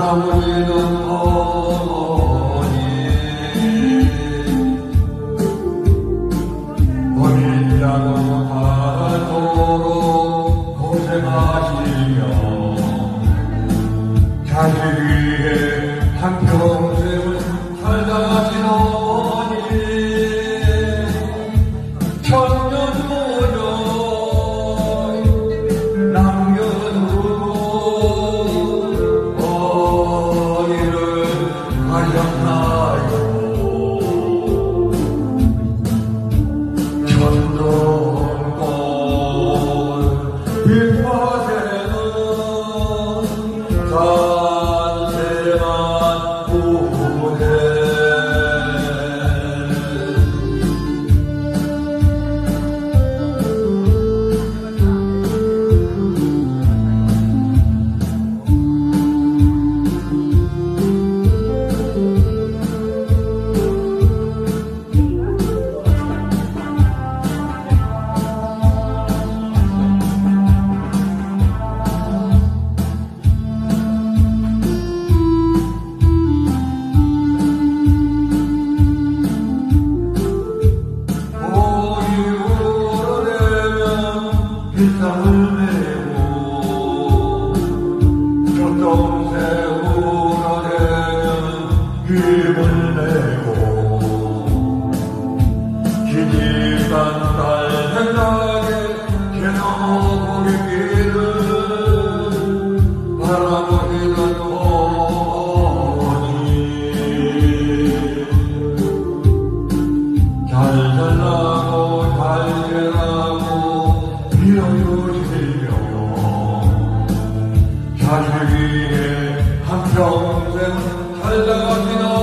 바라보이는 어머니 어린다고 하도록 고생하시며 자식 위해 한평생을 살다 가신 어머니 천년모년 남겨두고 어디를 가셨나요? 천둥꽃 빗밭에는 산새만 우네 빗장을 내고 젖동새우가 되면 힘을 내고 기집단 딸 생각에 개너보기 길을 바라보기는 어머니 잘 살라고 잘 되라고 밀어주시며 자식 위해 한평생 살다 가시나